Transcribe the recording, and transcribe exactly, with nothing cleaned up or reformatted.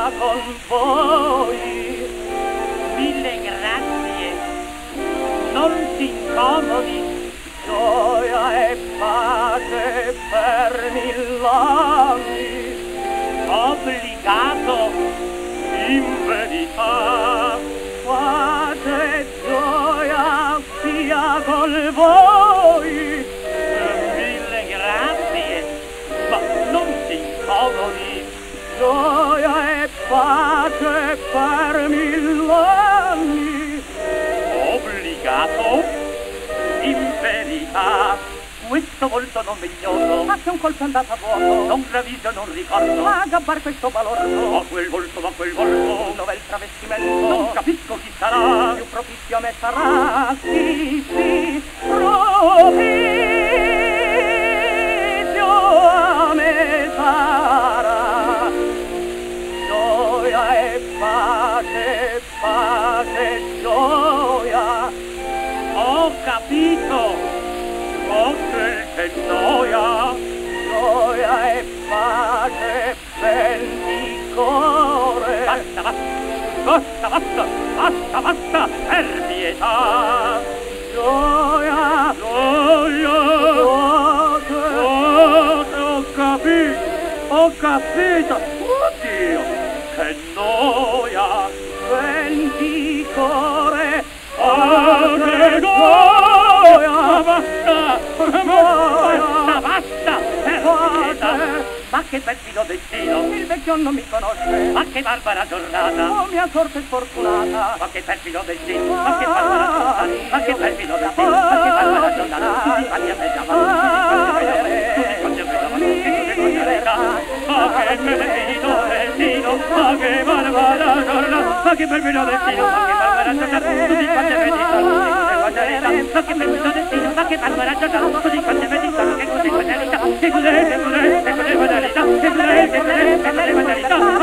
sia con voi. Mille grazie, non si incomodi, gioia e pace per mill'anni. Obbligato, in verità, pace e gioia sia con voi. Mille grazie, ma non si incomodi, gioia e pace per mill'anni. Obbligato, in verità, questo volto non veglioso, ma che un colpo è andato a vuoto, non gravito, non ricordo, a gabbar questo balordo. Ma quel volto, ma quel volto, dov'è il travestimento? Non capisco chi sarà, più propizio a me sarà, sì, sì, propizio a me sarà. Gioia e pace, pace e gioia, ho capito. Oh, che gioia, gioia e pace, ben di cuore. Basta, basta, basta, basta, basta, per pietà. Gioia, gioia, pace, ho capito, ho capito. Oddio, che noia, ben di cuore, pace, gioia. Basta, basta, basta, basta. Ma che perfido destino, il vecchio non mi conosce. Ma che barbara giornata, oh mia sorte sfortunata. Ma che perfido destino, ma che barbara giornata. Ma che perfido destino, ma che barbara giornata. Tutti quanti a me chiamano, tutti quanti a me chiamano, tutti quanti a me chiamano. Ma che perfido destino, ma che barbara giornata. Ma che perfido destino, ma che barbara giornata. Tutti quanti a me chiamano. Ma che perfido destino, ma che barbara giornata. Tutti quanti a me chiamano. Che cos'è questa vita? Che cos'è, che cos'è, che cos'è questa vita? Che cos'è, che cos'è, che cos'è questa vita?